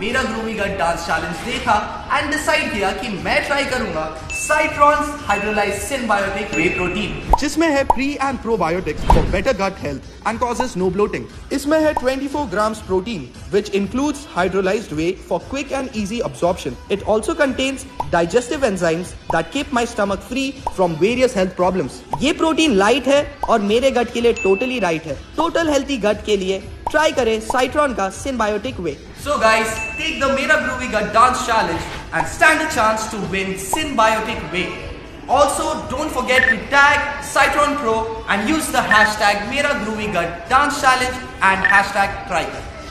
मेरा groovy gut dance challenge देखा and decide किया कि मैं ट्राई करूंगा Scitron's Hydrolyzed Synbiotic whey protein, जिसमें है pre and probiotics for better gut health and causes no bloating. इसमें है 24 grams protein which includes hydrolyzed whey for quick and easy absorption. It also contains digestive enzymes that keep my stomach free from various health problems. ये protein light है और मेरे gut के लिए totally right है। Total healthy gut के लिए try करें Scitron का Synbiotic whey. So guys, take the Mera Groovy Gut Dance Challenge and stand a chance to win Synbiotic whey. Also, don't forget to tag Scitron Pro and use the hashtag Mera Groovy Gut Dance Challenge and hashtag try.